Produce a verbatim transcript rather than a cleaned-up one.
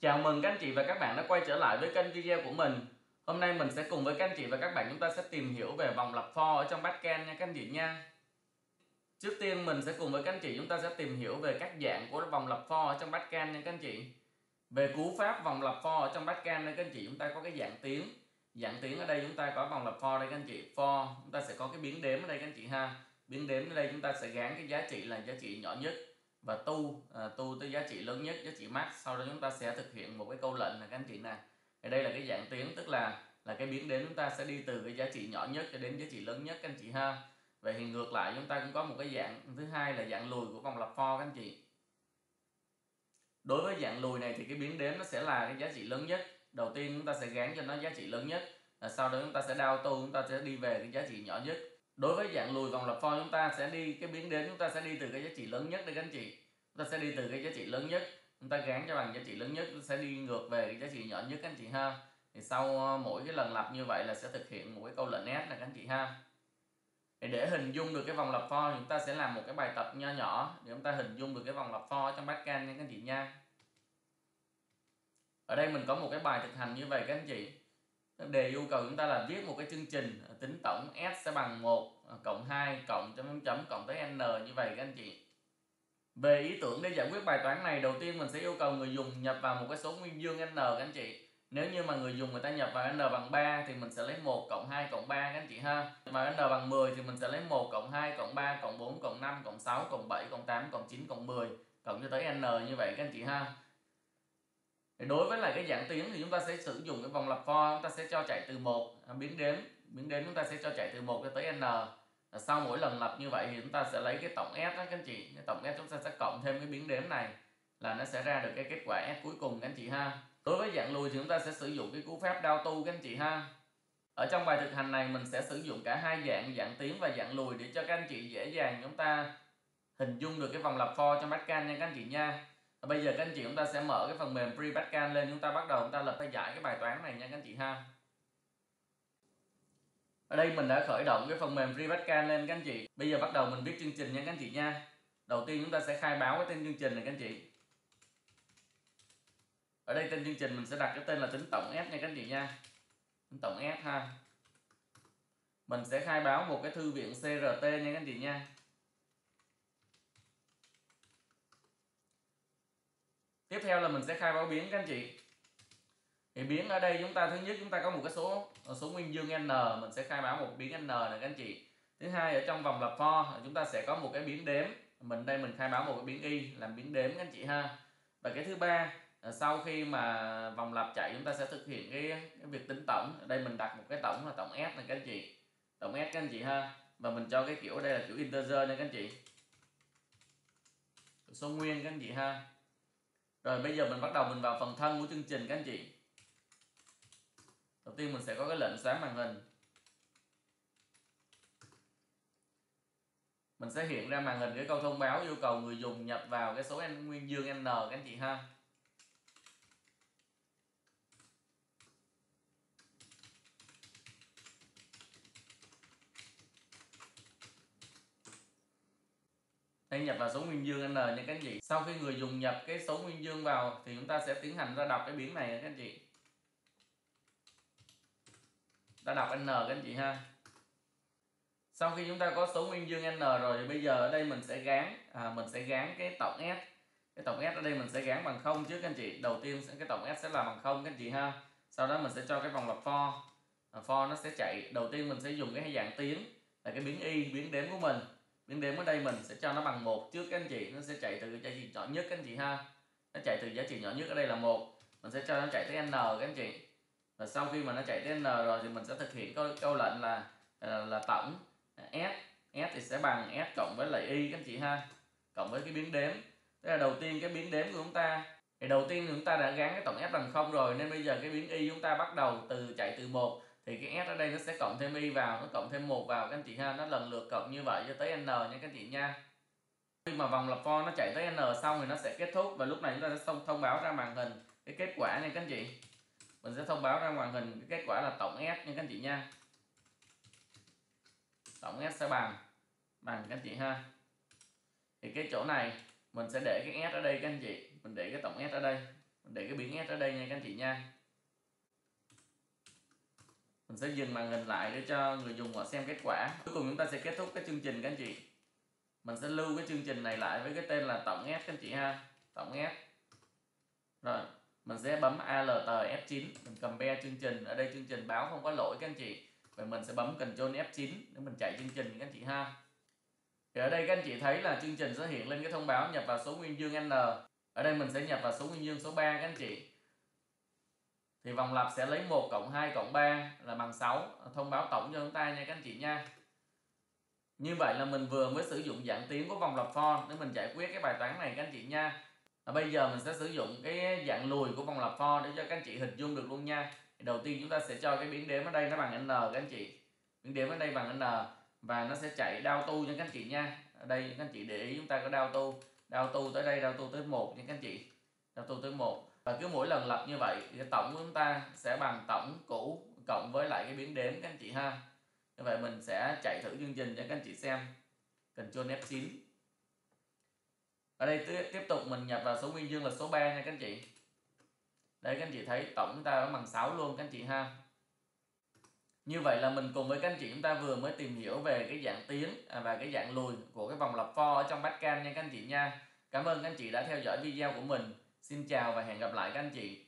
Chào mừng các anh chị và các bạn đã quay trở lại với kênh video của mình. Hôm nay mình sẽ cùng với các anh chị và các bạn chúng ta sẽ tìm hiểu về vòng lặp for ở trong Pascal nha các anh chị nha. Trước tiên mình sẽ cùng với các anh chị chúng ta sẽ tìm hiểu về các dạng của vòng lặp for ở trong Pascal nha các anh chị. Về cú pháp vòng lặp for ở trong Pascal này các anh chị, chúng ta có cái dạng tiếng. Dạng tiếng ở đây chúng ta có vòng lặp for đây các anh chị. For chúng ta sẽ có cái biến đếm ở đây các anh chị ha. Biến đếm ở đây chúng ta sẽ gán cái giá trị là giá trị nhỏ nhất và tu à, tu tới giá trị lớn nhất, giá trị max. Sau đó chúng ta sẽ thực hiện một cái câu lệnh này các anh chị nè. Ở đây là cái dạng tiếng, tức là là cái biến đếm chúng ta sẽ đi từ cái giá trị nhỏ nhất cho đến giá trị lớn nhất các anh chị ha. Vậy thì ngược lại chúng ta cũng có một cái dạng thứ hai là dạng lùi của vòng lặp for các anh chị. Đối với dạng lùi này thì cái biến đếm nó sẽ là cái giá trị lớn nhất. Đầu tiên chúng ta sẽ gán cho nó giá trị lớn nhất, và sau đó chúng ta sẽ đao tu, chúng ta sẽ đi về cái giá trị nhỏ nhất. Đối với dạng lùi vòng lặp for chúng ta sẽ đi cái biến đếm, chúng ta sẽ đi từ cái giá trị lớn nhất đây các anh chị. Chúng ta sẽ đi từ cái giá trị lớn nhất, chúng ta gán cho bằng giá trị lớn nhất, chúng ta sẽ đi ngược về cái giá trị nhỏ nhất các anh chị ha. Thì sau mỗi cái lần lặp như vậy là sẽ thực hiện một cái câu lệnh ép này các anh chị ha. Để hình dung được cái vòng lặp for chúng ta sẽ làm một cái bài tập nho nhỏ để chúng ta hình dung được cái vòng lặp for trong Pascal nha các anh chị nha. Ở đây mình có một cái bài thực hành như vậy các anh chị. Đề yêu cầu chúng ta là viết một cái chương trình tính tổng S sẽ bằng một cộng hai cộng chấm chấm chấm cộng tới n như vậy các anh chị. Về ý tưởng để giải quyết bài toán này, đầu tiên mình sẽ yêu cầu người dùng nhập vào một cái số nguyên dương n các anh chị. Nếu như mà người dùng người ta nhập vào n bằng ba thì mình sẽ lấy một cộng hai cộng ba các anh chị ha. Và n bằng mười thì mình sẽ lấy một cộng hai cộng ba cộng bốn cộng năm cộng sáu cộng bảy cộng tám cộng chín cộng mười cộng cho tới n như vậy các anh chị ha. Đối với lại cái dạng tiếng thì chúng ta sẽ sử dụng cái vòng lặp for, chúng ta sẽ cho chạy từ một, biến đếm biến đếm chúng ta sẽ cho chạy từ một cho tới n. Sau mỗi lần lặp như vậy thì chúng ta sẽ lấy cái tổng S đó các anh chị. Cái tổng S chúng ta sẽ cộng thêm cái biến đếm này là nó sẽ ra được cái kết quả S cuối cùng các anh chị ha. Đối với dạng lùi thì chúng ta sẽ sử dụng cái cú pháp đao tu các anh chị ha. Ở trong bài thực hành này mình sẽ sử dụng cả hai dạng, dạng tiếng và dạng lùi để cho các anh chị dễ dàng chúng ta hình dung được cái vòng lặp for trong Pascal nha các anh chị nha. Và bây giờ các anh chị chúng ta sẽ mở cái phần mềm Pre Pascal lên, chúng ta bắt đầu chúng ta lập ra giải cái bài toán này nha các anh chị ha. Ở đây mình đã khởi động cái phần mềm Pre Pascal lên các anh chị. Bây giờ bắt đầu mình viết chương trình nha các anh chị nha. Đầu tiên chúng ta sẽ khai báo cái tên chương trình này các anh chị. Ở đây tên chương trình mình sẽ đặt cái tên là tính tổng S nha các anh chị nha. Tính tổng S ha. Mình sẽ khai báo một cái thư viện xê rờ tê nha các anh chị nha. Tiếp theo là mình sẽ khai báo biến các anh chị. Thì biến ở đây chúng ta thứ nhất chúng ta có một cái số số nguyên dương n, mình sẽ khai báo một biến n này các anh chị. Thứ hai ở trong vòng lặp for chúng ta sẽ có một cái biến đếm, mình đây mình khai báo một cái biến y làm biến đếm các anh chị ha. Và cái thứ ba sau khi mà vòng lặp chạy chúng ta sẽ thực hiện cái, cái việc tính tổng. Ở đây mình đặt một cái tổng là tổng S này các anh chị, tổng S các anh chị ha. Và mình cho cái kiểu ở đây là kiểu integer nha các anh chị, số nguyên các anh chị ha. Rồi bây giờ mình bắt đầu mình vào phần thân của chương trình các anh chị. Đầu tiên mình sẽ có cái lệnh xóa màn hình. Mình sẽ hiện ra màn hình cái câu thông báo yêu cầu người dùng nhập vào cái số n nguyên dương n các anh chị ha. Đây nhập vào số nguyên dương n nha các anh chị. Sau khi người dùng nhập cái số nguyên dương vào thì chúng ta sẽ tiến hành ra đọc cái biến này các anh chị. Ta đọc n các anh chị ha. Sau khi chúng ta có số nguyên dương n rồi thì bây giờ ở đây mình sẽ gán à, mình sẽ gán cái tổng S. Cái tổng S ở đây mình sẽ gán bằng không trước các anh chị. Đầu tiên cái tổng S sẽ là bằng không các anh chị ha. Sau đó mình sẽ cho cái vòng lặp for. À, for nó sẽ chạy. Đầu tiên mình sẽ dùng cái dạng tiếng là cái biến y, biến đếm của mình. Biến đếm ở đây mình sẽ cho nó bằng một trước các anh chị, nó sẽ chạy từ cái giá trị nhỏ nhất các anh chị ha. Nó chạy từ giá trị nhỏ nhất ở đây là một, mình sẽ cho nó chạy tới n các anh chị. Và sau khi mà nó chạy tới n rồi thì mình sẽ thực hiện câu, câu lệnh là là tổng S. S thì sẽ bằng S cộng với lại y các anh chị ha, cộng với cái biến đếm. Thế là đầu tiên cái biến đếm của chúng ta thì đầu tiên chúng ta đã gắn cái tổng S bằng không rồi, nên bây giờ cái biến y chúng ta bắt đầu từ chạy từ một thì cái S ở đây nó sẽ cộng thêm y vào, nó cộng thêm một vào các anh chị ha, nó lần lượt cộng như vậy cho tới n nha các anh chị nha. Khi mà vòng lặp for nó chạy tới n xong thì nó sẽ kết thúc, và lúc này chúng ta sẽ thông báo ra màn hình cái kết quả nha các anh chị. Mình sẽ thông báo ra màn hình cái kết quả là tổng S nha các anh chị nha. Tổng S sẽ bằng bằng các anh chị ha. Thì cái chỗ này mình sẽ để cái S ở đây các anh chị, mình để cái tổng S ở đây, để cái biển S ở đây nha các anh chị nha. Mình sẽ dừng màn hình lại để cho người dùng họ xem kết quả. Cuối cùng chúng ta sẽ kết thúc cái chương trình các anh chị. Mình sẽ lưu cái chương trình này lại với cái tên là tổng S các anh chị ha. Tổng S. Rồi, mình sẽ bấm Alt F chín, mình compare chương trình. Ở đây chương trình báo không có lỗi các anh chị. Vậy mình sẽ bấm Ctrl F chín để mình chạy chương trình các anh chị ha. Thì ở đây các anh chị thấy là chương trình sẽ hiện lên cái thông báo nhập vào số nguyên dương N. Ở đây mình sẽ nhập vào số nguyên dương số ba các anh chị. Thì vòng lặp sẽ lấy một cộng hai cộng ba là bằng sáu, thông báo tổng cho chúng ta nha các anh chị nha. Như vậy là mình vừa mới sử dụng dạng tiến của vòng lặp for để mình giải quyết cái bài toán này các anh chị nha. Và bây giờ mình sẽ sử dụng cái dạng lùi của vòng lặp for để cho các anh chị hình dung được luôn nha. Thì đầu tiên chúng ta sẽ cho cái biến đếm ở đây nó bằng N các anh chị. Biến đếm ở đây bằng N và nó sẽ chạy đao tu cho các anh chị nha. Ở đây các anh chị để ý chúng ta có đao tu, đao tu tới đây, đao tu tới một nha các anh chị. Đao tu tới một. Và cứ mỗi lần lặp như vậy thì tổng của chúng ta sẽ bằng tổng cũ cộng với lại cái biến đếm các anh chị ha. Như vậy mình sẽ chạy thử chương trình cho các anh chị xem. Ctrl F chín. Ở đây tiếp tục mình nhập vào số nguyên dương là số ba nha các anh chị. Đây các anh chị thấy tổng chúng ta bằng sáu luôn các anh chị ha. Như vậy là mình cùng với các anh chị chúng ta vừa mới tìm hiểu về cái dạng tiến và cái dạng lùi của cái vòng lặp for ở trong Pascal nha các anh chị nha. Cảm ơn các anh chị đã theo dõi video của mình. Xin chào và hẹn gặp lại các anh chị.